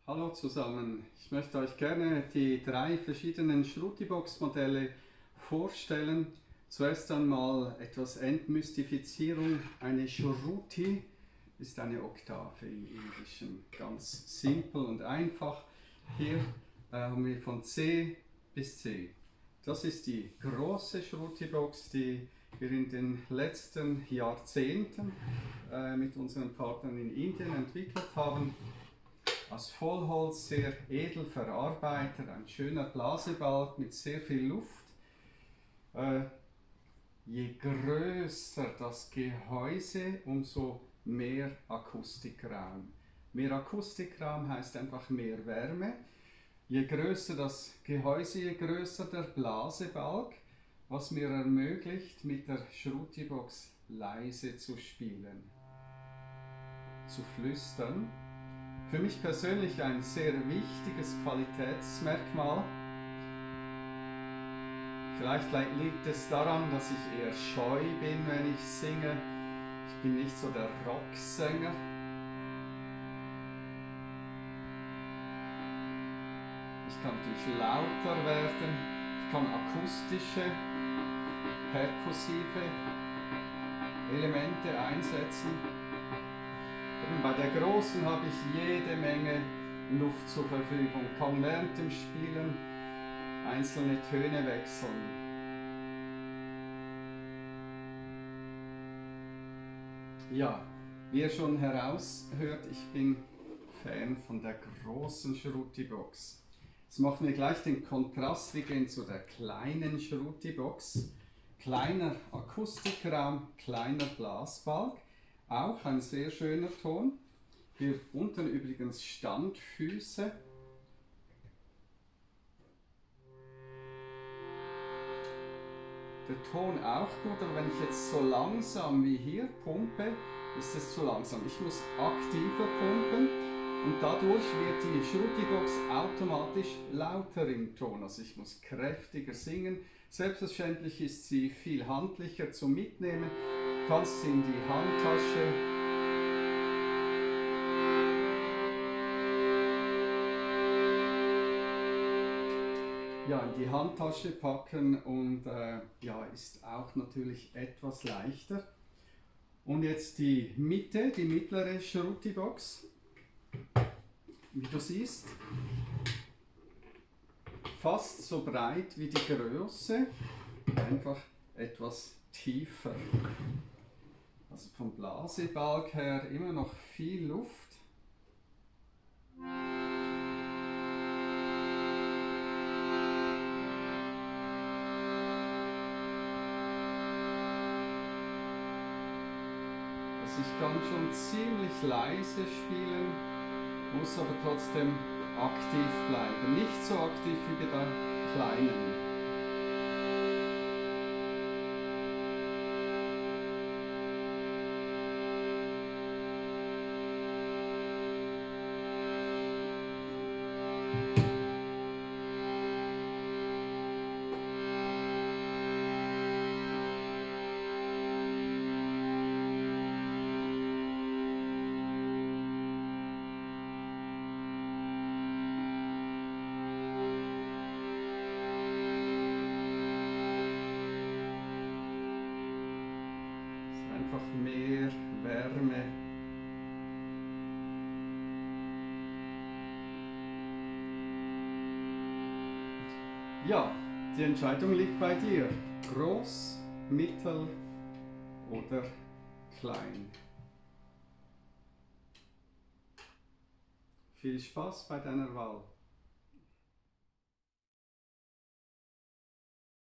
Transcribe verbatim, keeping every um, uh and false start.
Hallo zusammen, ich möchte euch gerne die drei verschiedenen Shrutibox-Modelle vorstellen. Zuerst einmal etwas Entmystifizierung. Eine Shruti ist eine Oktave im Indischen, ganz simpel und einfach. Hier äh, haben wir von C bis C. Das ist die große Shrutibox, die wir in den letzten Jahrzehnten äh, mit unseren Partnern in Indien entwickelt haben. Aus Vollholz, sehr edel verarbeitet, ein schöner Blasebalg mit sehr viel Luft. Äh, je größer das Gehäuse, umso mehr Akustikraum. Mehr Akustikraum heißt einfach mehr Wärme. Je größer das Gehäuse, je größer der Blasebalg, was mir ermöglicht, mit der Shrutibox leise zu spielen, zu flüstern. Für mich persönlich ein sehr wichtiges Qualitätsmerkmal. Vielleicht liegt es daran, dass ich eher scheu bin, wenn ich singe. Ich bin nicht so der Rocksänger. Ich kann natürlich lauter werden. Ich kann akustische, perkussive Elemente einsetzen. Bei der großen habe ich jede Menge Luft zur Verfügung, kann während dem Spielen einzelne Töne wechseln. Ja, wie ihr schon heraushört, ich bin Fan von der großen Shrutibox. Jetzt machen wir gleich den Kontrast, wir gehen zu der kleinen Shrutibox. Kleiner Akustikraum, kleiner Blasbalg. Auch ein sehr schöner Ton. Hier unten übrigens Standfüße. Der Ton auch gut, aber wenn ich jetzt so langsam wie hier pumpe, ist es zu langsam. Ich muss aktiver pumpen und dadurch wird die Shrutibox automatisch lauter im Ton. Also ich muss kräftiger singen. Selbstverständlich ist sie viel handlicher zum Mitnehmen. Du kannst sie in die Handtasche ja, in die Handtasche packen und äh, ja, ist auch natürlich etwas leichter. Und jetzt die Mitte, die mittlere Shrutibox. Wie du siehst, fast so breit wie die Größe, einfach etwas tiefer. Also vom Blasebalg her immer noch viel Luft. Also ich kann schon ziemlich leise spielen, muss aber trotzdem aktiv bleiben. Nicht so aktiv wie bei der kleinen. Einfach mehr Wärme. Ja, die Entscheidung liegt bei dir. Groß, mittel oder klein. Viel Spaß bei deiner Wahl.